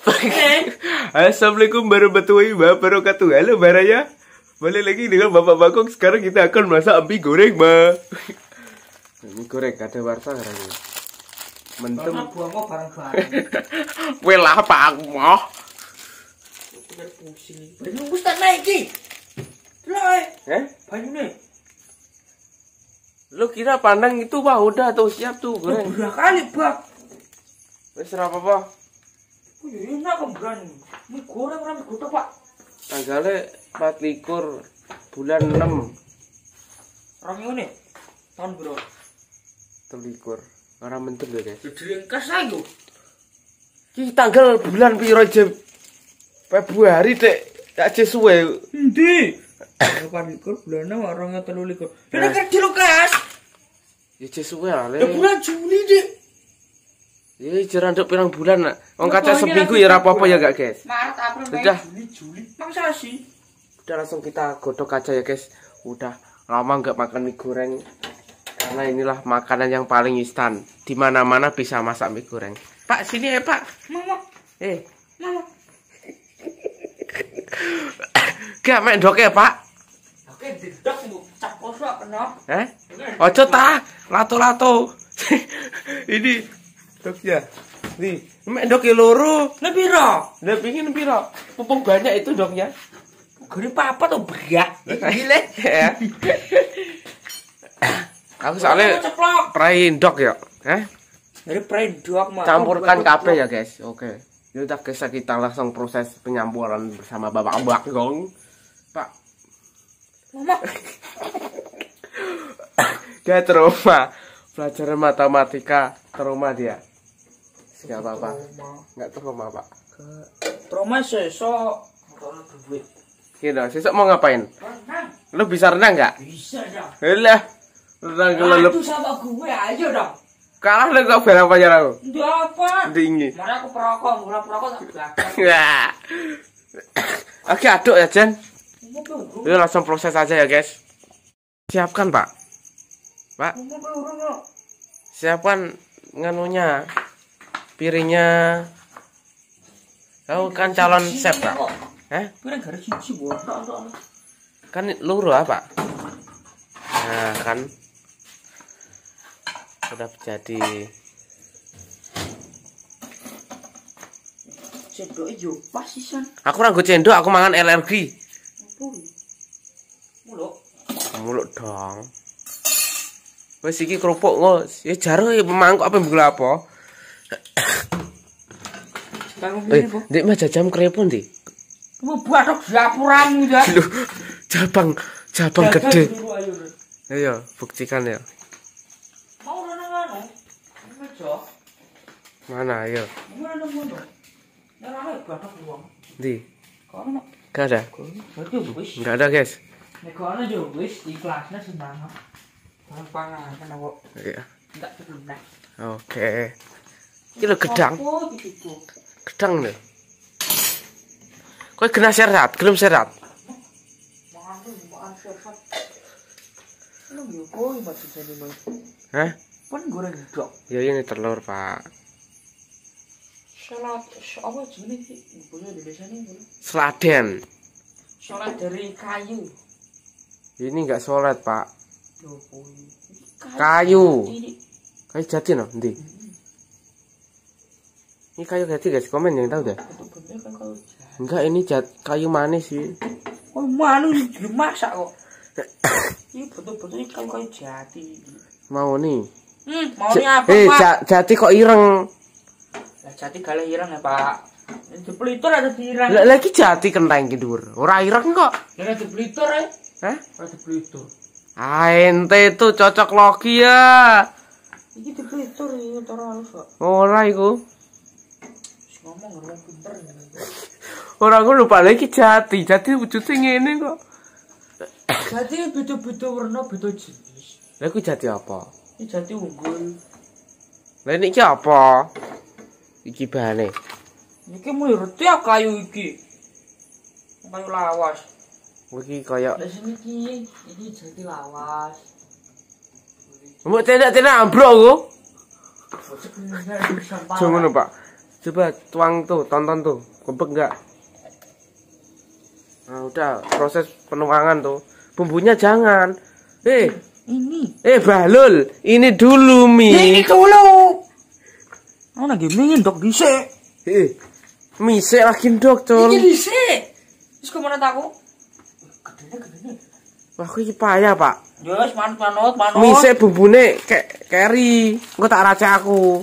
Assalamualaikum warahmatullahi wabarakatuh. Halo Baraya. Balik lagi dengan Bapak Bagong. Sekarang kita akan masak mie goreng, Ma. Mie goreng ada warsa sekarang. Mentem. Buang bareng-bareng. Welah Pak mau. Pusing. Banyu wis tak naik iki. Delok banyune. Lu kira pandang itu Pak udah tuh siap tuh goreng. Udah kali, Bang. Wis ora apa-apa. Oh, ya enak kembran. Mie goreng ora mie godhog, Pak. Tanggalnya 24 bulan 6. Orang ngene. Tahun bro. 23. Ora mentul lho, guys. Direngkas ae yo. Ki tanggal bulan piro je? Februari Dek. Tak suwe. Endi? 24 bulan 6 orangnya 23. Lah kan dilengkas. Ya suwe ale. Ya bulan Juli, Dik. Ya jaran nduk pirang bulan nak. Wong kaca seminggu ya ora apa-apa ya gak, guys. Maret, April, Mei, Udah. Juli. Masa sih? Udah langsung kita godok aja ya, guys. Udah lama nggak makan mie goreng. Karena inilah makanan yang paling instan. Di mana-mana bisa masak mie goreng. Pak, sini ya, Pak. Mama. Mama. Gak main dok ya, Pak. Oke, didok mbok cap kosok kena. Ojo ta, lato-lato. Ini doknya. Nih, main dok ya loro. Lah piro? Lah pingin piro? Pupung banyak itu doknya. Gede papa tuh berat. Gile. Ya. Aku soalnya prain dok ya. Dari prendok mah. Campurkan kabeh ya, guys. Oke. Yaudah guys, kita langsung proses penyampuran bersama Bapak Bagong. Pak. Mama. Dia trauma. Pelajaran matematika trauma dia. Enggak apa-apa. Enggak trauma, Pak. Trauma sesok. Kalau duit. Kira, sesok mau ngapain? Renang. Lu bisa renang enggak? Bisa dah. Lah. Renang kelelep. Aduh sama gue ayo dong. Kalah lu kok berapa ya aku? Ndak apa? Dingin. Mana aku perokok, murah perokok tak belakang. Ya. Oke, aduk ya, Jen. Yuk langsung proses aja ya, guys. Siapkan, Pak. Pak. Siapkan nganunya. Piringnya. Kau kan calon chef, Pak. Piring garis siji botok. Kan luru apa? Nah, kan sudah jadi. Cendok yo pas sisan. Aku ora nggo cendok, aku mangan alergi. Muluk dong. Wis iki kerupuk kok. Ya jaro ya mangkok apa mbula apa? Ndek mah jajam krepon ndi? Kamu buat dapuramu ya. Jabang gede. Ayo, buktikan ya. Mau nang-nang. Mana ayo? Di. Gak ada. Gak ada, guys. Nek ana yo wis ikhlasnya sembarang. Pangan kok. Iya. Enggak cukup. Oke. Iki lho gedang. Gedang lho. Kowe kena serat, gelem serat. Pun goreng dok. Ya ini telur, Pak. Salat apa jenis bumbunya Indonesia ini? Seladen. Salat dari kayu. Ini enggak solat, Pak. Kayu. Kayu jati no, ndi? Ini kayu jati, guys. Komen yang tahu deh. Enggak, ini kayu manis sih. Oh, malu dimasak kok. Ini betul-betul kayu jati. Mau nih. Mau nih apa, Pak? Jati kok ireng. Lah jati galih ireng ya, Pak. Dipelitur ada ireng. Lah lagi jati kenteng ki dhuwur. Ora ireng kok. Ya dipelitur ya. Ora dipelitur. Ente itu cocok logi ya. Iki dipelitur ya ora halus kok. Ora iku. Ngomong ngomong pinter. Ora aku lupa lagi jati wujudnya ngene kok. Jati beda-beda warna, beda jenis. Lah iku jati apa? Ini jati unggul. Lah ini iki apa? Iki bahane. Iki ngerti ya kayu iki. Kayu lawas. Iki kaya Lah sini iki jati lawas. Mbok tenak-tenak ambruk aku. Jangan Pak. Coba tuang tuh, tonton tuh. Kebek enggak? Nah, udah proses penuangan tuh. Bumbunya jangan. Ini. Balul, ini dulu Ini mie. dulu. Aku lagi mie ndok dhisik. Mie sik lagi ndok, Cul. Iki dhisik. Wis kemana taku? Gedene. Wah, iki payah, Pak. Ya wis manut. Mie sik bumbune kayak keri. Engko tak racik aku.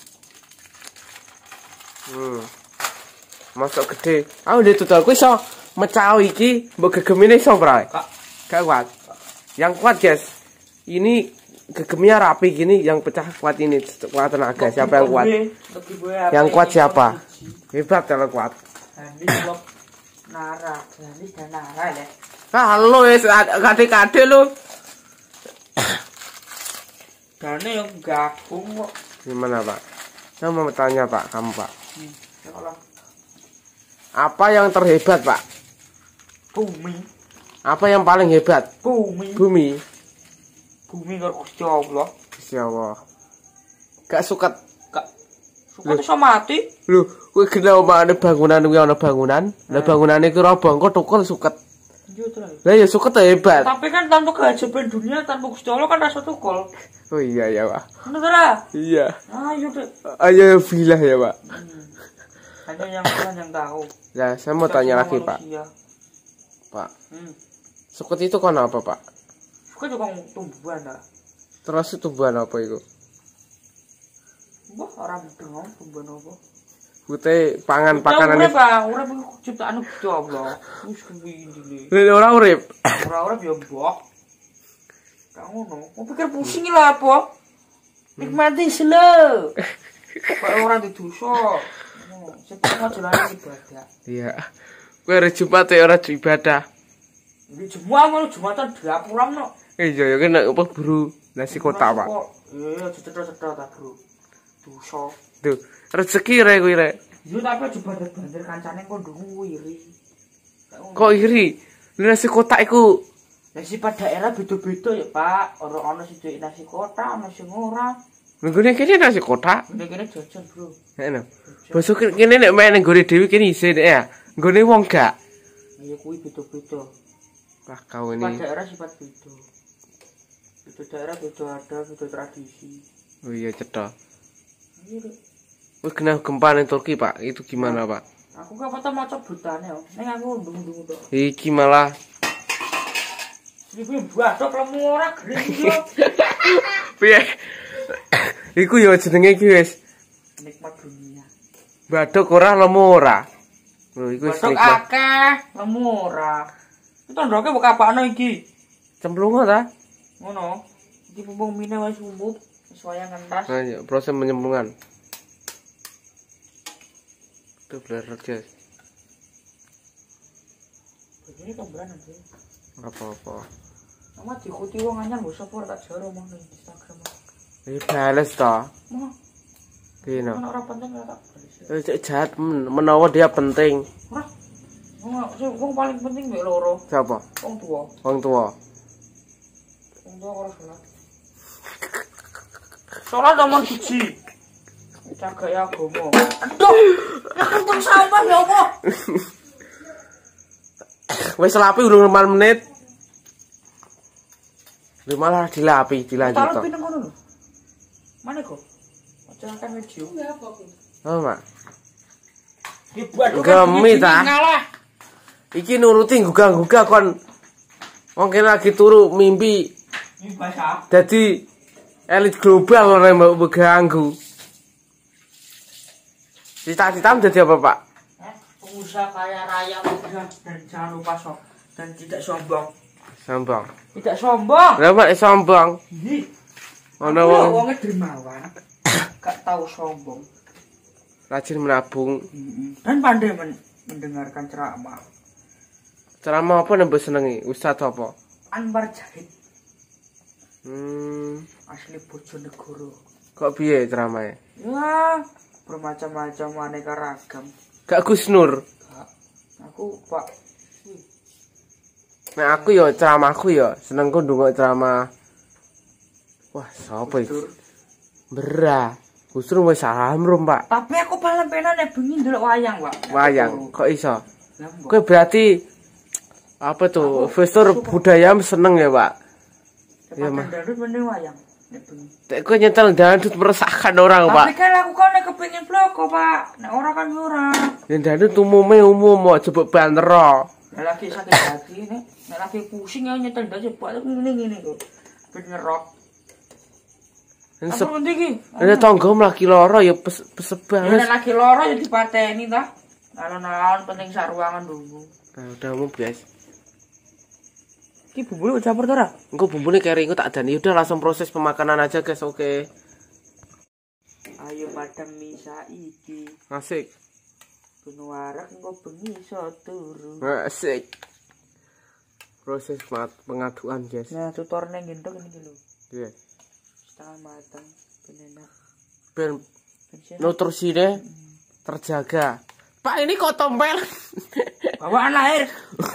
Masuk gede. Aku ndek tutul kuwi iso mecah iki, mbok gegemine iso ora? Gak kuat. Yang kuat, guys. Ini gegemnya rapi gini, yang pecah kuat ini. Kuat tenaga. Siapa yang kuat? Yang kuat siapa? Hebat kalau kuat. Nara ya. Halo wis kade-kade lu. Dane yang gabung kok. Gimana, Pak? Saya mau bertanya, Pak, kamu, Pak. Sekolah. Apa yang terhebat, Pak? Bumi. Apa yang paling hebat? Bumi karo Gusti Allah. Gusti Allah. Gak suka. Suka iso mati. Lho, kowe kena omane bangunan kuwi ana bangunan. Lah bangunane ku roboh engko tukul suket. Iya to. Lah ya suket hebat. Tapi kan tanpa keajaiban dunia, tanpa Gusti Allah kan rasa tukul. Oh iya ya, Pak. Bener ora? Iya. Ayo deh. Ayo bilah ya, Pak. Hanya yang Tuhan yang tahu. Nah, saya mau tanya lagi, Pak. Manusia. Pak. Suket itu kan apa, Pak? Suket juga tumbuhan dah. Terus tumbuhan apa itu? Wah, orang mudeng tumbuhan apa? Putih pangan pakanan. Ora ciptaan Gusti Allah. Wis kuwi iki. Ora urip. Ora ya mbok. Kak ngono. Mau pikir pusing lah apa? Nikmati slow. Kok ora didosa. Setelah jalan ibadah. Iya. Kowe hari Jumat ya ora ibadah. Iki Jumat ngono Jumatan diapuram no. Iya ya kena apa buru nasi kotak, Pak. Iya, cedhek-cedhek ta, Bro. Dosa. Tuh, rezeki rek kuwi rek. Yo tapi aja bandir-bandir kancane kok ndungu iri. Kok iri? Nasi kotak iku Sifat daerah beda-beda ya, Pak. Ora ana sing duwe nasi kotak, ana sing ora. Nggone kene nasi kotak. Kene jajan, Bro. Heeh. Bosok kene nek main nggone dhewe kene isih nek ya. Nggone wong gak. Ya kuwi beda-beda. Wah, kau Sifat ini. daerah sifat beda. Beda daerah beda adat, beda tradisi. Oh iya, cetha. Iya, Rek. Wis kena gempa ning Turki, Pak. Itu gimana, Pak? Aku gak patah maca bertane yo. Ning aku ndung-ndung tok. Iki malah Iki badok lemu ora gering yo. piye? Iku yo jenenge iki wis Nikmat dunia. badok ora lemu ora. Lho iku wis Badok nikmat. akeh, lemu ora. Itu ndoke mbok kapakno iki. Cemplungan ta? Ngono. Iki pumpung mine wis umum, wis wayang entas. Nah, ya, proses penyemplungan. Itu beler guys. Begini tomberan nanti. Apa-apa. Sama diikuti wong anyar mbok sapa tak jaro omong ning Instagram. Bales ta. Mah, Dino. kan ora penting ora tak bales. Jahat menawa dia penting. Ora. Wong paling penting mek loro. Siapa? Wong tua. Wong tua. Wong tua ora salat. Salat nomor 1. Jaga ya agama. Aduh. Aku sampah ya apa? Wis lapi urung 5 menit. Lu malah dilapi, dilanjut Taruh tok. pineng ngono lho. Mana kok? Aja kan video. Oh, Mak. Dibuat Gemi ta? ngalah. Iki nuruti gugah-gugah kon. Wong kene lagi turu mimpi Ini bahasa. dadi elit global ora mbok ganggu. Cita-citamu dadi apa, Pak? Pengusaha kaya raya muda dan jangan lupa dan tidak sombong. Sombong. Tidak sombong. Lah Pak sombong. Ih. Ono Aku wong wong dermawan. Gak tahu sombong. rajin menabung. Dan pandai mendengarkan ceramah. Ceramah apa nembus senengi? Ustaz apa? Anwar Jahid Hmm, asli Bojonegoro. kok piye ceramahnya? Ya, bermacam-macam aneka ragam. Gak Gus Nur. Aku Pak. Nah aku yo ceramahku yo senengku ndongok ceramah. Wah, sapa iki? Bera. Justru wis amrum, Pak. Tapi aku paling pengen nek bengi ndelok wayang, Pak. Wayang, kok iso? Lah, mbok. Kowe berarti apa tuh? Investor budaya seneng ya, Pak? Iya, Mas. Dangdut mending wayang nek bengi. Nek kowe nyetel dangdut meresahkan orang, Pak. Tapi kan aku kan nek kepengin vlog kok, Pak. Nek ora kan ora. Yang dangdut umum mau coba banter. Nek lagi sakit hati nek lagi pusing ya nyetel dangdut Pak ngene kok. Ben ngerok. Apa penting iki? Nek tonggom lagi loro ya pesep banget. Nek lagi loro ya dipateni ta. Alon-alon penting sak ruangan dulu. Nah, udah umum, guys. Iki bumbune campur ta ora? Engko bumbune kering engko tak dani. Udah langsung proses pemakanan aja, guys. Oke. Ayo madam misa iki. Asik. Ben warak engko bengi iso turu. Asik. Proses pengaduan, guys. Nah, tutorne gendong ini lho. Iya. Setengah matang, ben enak. Ben Ben nutrisinya terjaga. Pak, ini kok tompel? bawaan lahir.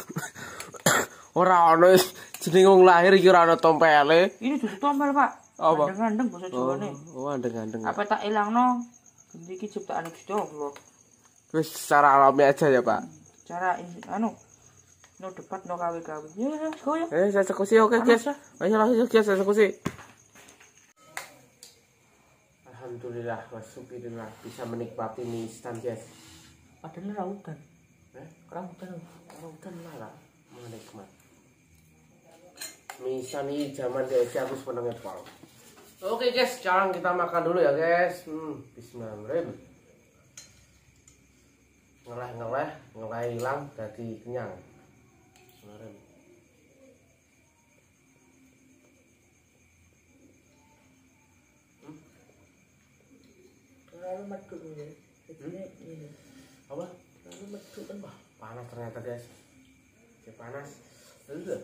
Ora ono jeneng wong lahir iki ora ono tompele. Ini dudu tompel, Pak. Apa? Andeng-andeng basa Jawane. Oh, andeng-andeng. Apa tak ilangno? Ganti iki ciptaan Gusti Allah. Wis secara alami aja ya, Pak. Cara anu no debat no kawe-kawe. Ya, go ya. Saya eksekusi oke, guys. Ayo langsung guys eksekusi. Alhamdulillah, wasyukurillah bisa menikmati mie instan, guys. Padahal rautan. Rautan malah menikmat. Mie instan ini zaman DSC aku sebenarnya pol. Oke, guys, sekarang kita makan dulu ya, guys. Bismillahirrahmanirrahim. Ngeleh hilang jadi kenyang. Kemarin. Terlalu meduk ya. Ini. Apa? Terlalu meduk kan, Pak. Panas ternyata, guys. Ya panas. Udah.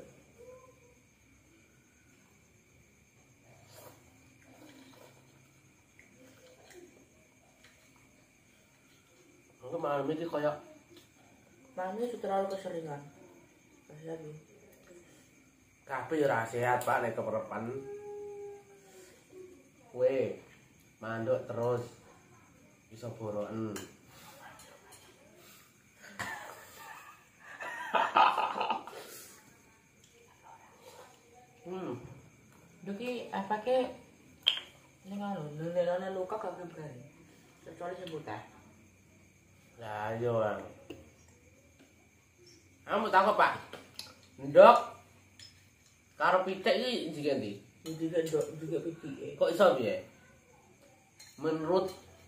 Aku malam ini kayak Mami itu terlalu keseringan. Lagi. kabeh ora sehat, Pak, nek keperepan. Kowe manduk terus iso boroken. Duki apa ke ini anu lelana luka kagak berani. Kecuali sebut teh. Lah yo. Kamu tahu, Pak? Ndok karo pitik iki diganti. Juga ndok juga pitik. Kok iso piye? Menurut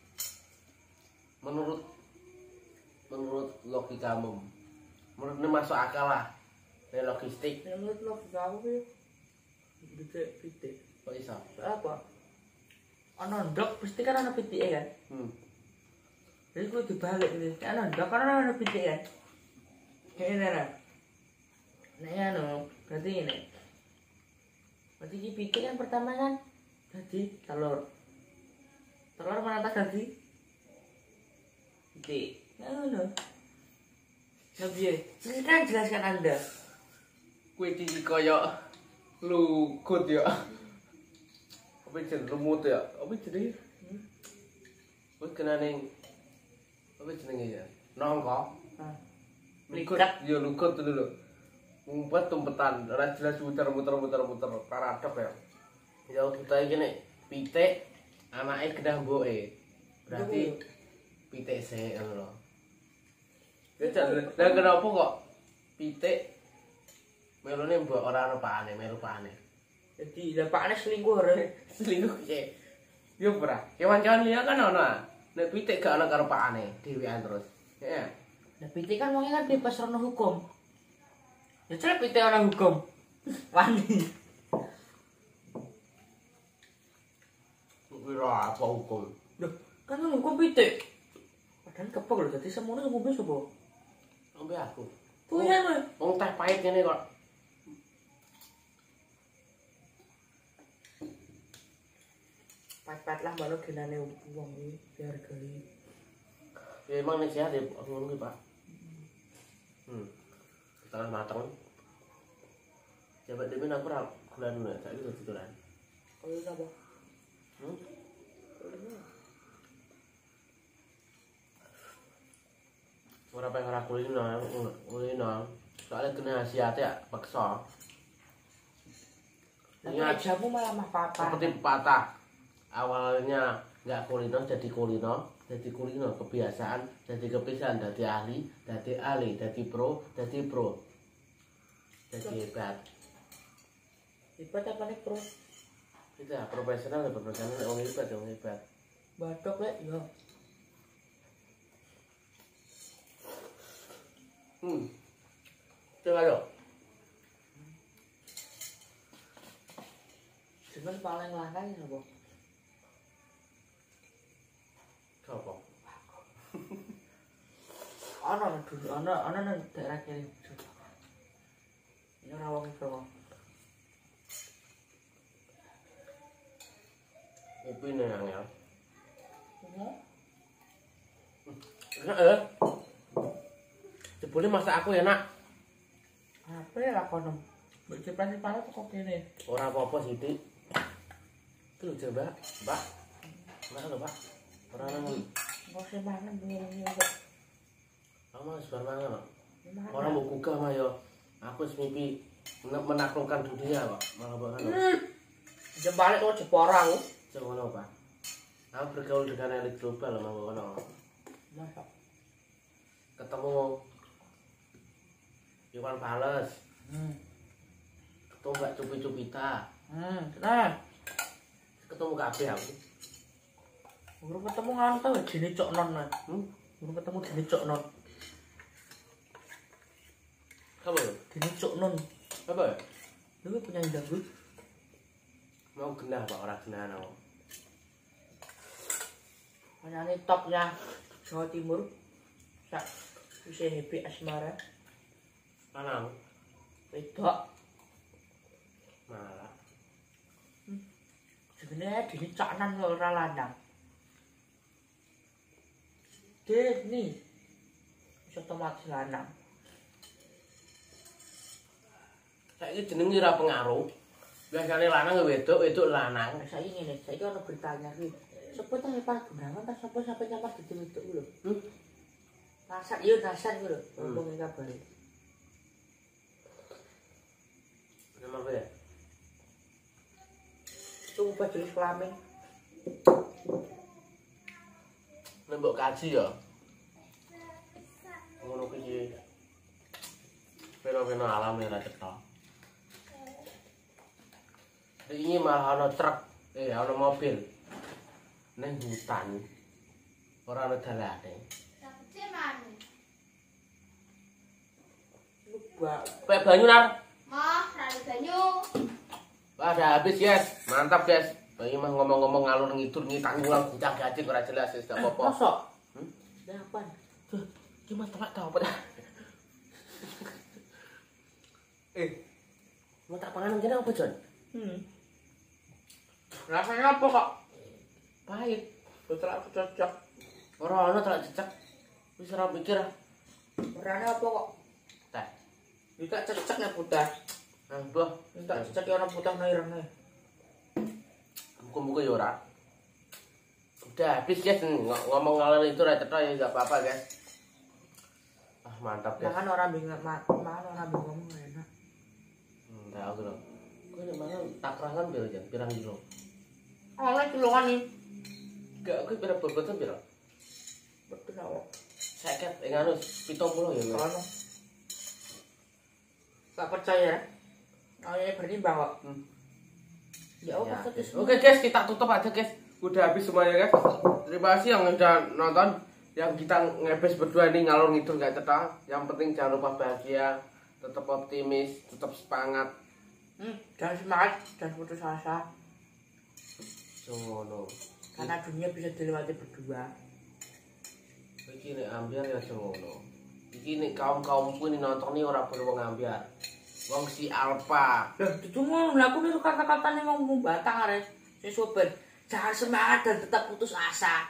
logikamu. Menurut ini masuk akal lah. Ini logistik. Menurut logika aku ya. Juga pitik. Kok iso? Apa? Ana ndok pasti kan ana pitike kan? Jadi gue dibalik ini. Ana ndok kan ana pitik kan? Ini nah. Nah anu, berarti ini. Berarti ini pitik kan pertama kan jadi telur. Telur mana tak jadi? Pitik. Anu. Nabi, silakan jelaskan Anda. Kue iki kaya lugut ya. Apa jeneng lumut ya? Apa jenenge? Wis kena ning apa jenenge ya? Nongko. Lugut ya lugut itu lho. Ngumpet tumpetan, ora jelas muter paradok ya. Ya kita iki nek pitik anake kedah mboke. Berarti pitik sik ngono lho. Lah kenapa kok pitik melone mbok ora ana pakane, melu pakane. Jadi lah pakane selingkuh re. Selingkuh piye? Yo ora. Kewan-kewan liya kan ana. Nek pitik gak ana karo pakane, dhewean terus. Heeh. Nah pitik kan wong kan bebas rono hukum. Ya celep pitik ora hukum. Wani. Kira apa hukum? Loh, kan hukum pitik. Padahal kepok lho dadi semono ngombe sapa? Ngombe aku. Tuh ya lho. Wong teh pahit ngene kok. Pat-pat lah malu genane wong iki dihargai. Ya emang nek sehat ya ngono ki, Pak. Kita mateng. Jabat dhewe aku ora gulan ngono, saiki wis dolan. Oh iya apa? Ora pengen ora kulino. Soalnya kena hasiate ya peksa. Ingat jamu malah mah papa. Seperti pepatah. Awalnya nggak kulino jadi kulino, kebiasaan jadi kebiasaan, jadi ahli, jadi pro, jadi hebat. Hebat apa nih, Bro? Itu ya profesional wong hebat. Batok lek yo. Coba dong. Cuman paling langka ya, Bro. Coba. Ana dulu, ana nang daerah kene. Ini ora wong Bro. Kopi nih yang ya. Heeh. Jebule masak aku ya, Nak. Apa ya lakonem? Mbok cepet pala kok kene. Ora apa-apa, Siti. Itu lho, Mbak. Mbak. Mana lho, Pak? Ora nang. Kok semangan ngene kok. Kamu sebar mangan, Pak. Ora mau gugah mah ya. Aku wis mimpi menaklukkan dunia, Pak. Malah bakal. Jembalik kok jepora aku. Ngono, Pak. Aku bergaul dengan elit global mau ngono. Masa? Ketemu Iwan Fals. Ketemu Mbak Cupi-Cupita. Nah, Ketemu kabeh aku. urung ketemu ngono ta jene cok non. Urung ketemu jene cok non. Apa ya? Jene cok non. Apa ya? Lu punya dangdut. Mau genah, Pak, ora genah aku. Penyanyi topnya Jawa Timur. Sak bisa happy asmara. Lanang. Wedok. Malah. Sebenarnya dini caknan ora lanang. Dini. Bisa otomatis lanang. Saiki jenenge ora pengaruh. Biasane lanang wedok lanang. Saiki ngene, saiki ono beritanya iki. Sopo ta Pak Gunawan ta sopo sampai nyamar dadi wedok ku lho. Nasan yo nasan ku lho. Ngomong iki kabare. Nama apa ya? Tunggu jenis kelamin. Nembok kaji ya. Ngono kuwi fenomena alam ora cetha. Ini malah ana truk, ana mobil. Neng hutan. Ora ana dalane. Pek banyu nar. Mah, rada banyu. Wah, udah habis, guys. Mantap, guys. Bayi mah ngomong-ngomong ngalur ngidur ngitak ngulang bocah gajik ora jelas wis gak apa-apa. Mosok? Dapan. Tuh, gimana telat tau apa dah? Mau tak panganan kene apa, Jon? Rasanya apa kok? Pahit. Betul aku cocok. Ora ono telat cecek. Wis ora pikir. Warnanya apa kok? Teh. Bisa cecek ya putih. Nah, mbah, Minta cecek ya orang putih na irengnya. muka-muka ya ora. Udah habis, guys. Ngomong ngalor itu ora cetha ya enggak apa-apa, guys. Ah, mantap, guys. Mangan orang bingung ngomong enak. Tahu lho. Kowe nek mangan takrangan piro, Jan? Pirang kilo? Oleh kilongan nih. Enggak, kowe piro bobotan piro? Betul awak. 50 anu 70 ya, Mas. Kalau tak percaya. Oh ya berimbang kok. Ya Ya, apa guys. Oke, guys, kita tutup aja, guys. Udah habis semuanya, guys. Terima kasih yang udah nonton. Yang kita ngebes berdua ini ngalor ngidul gak cetha. Yang penting jangan lupa bahagia, tetap optimis, tetap semangat. Jangan semangat, jangan putus asa. Ngono. Karena dunia bisa dilewati berdua. Iki nek ambiar ya ngono. Iki nek kaum-kaumku ini nonton nih ora perlu wong ambiar. Wong si Alfa. Lah, itu ngono. Lah aku niru kata-katanya ngomong batang arek. Si sopir, jangan semangat dan tetap putus asa.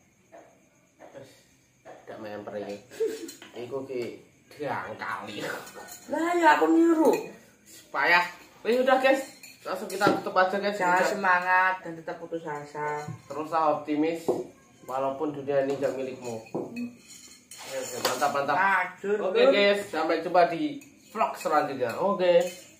Gak main perih. Iku ki diangkali. Lah ya aku niru. Payah. Wih udah, guys. Langsung kita tutup aja, guys. Jangan Udah. semangat dan tetap putus asa. Teruslah optimis walaupun dunia ini gak milikmu. Ya, Mantap. Ajur. Oke guys, sampai jumpa di vlog selanjutnya. Oke.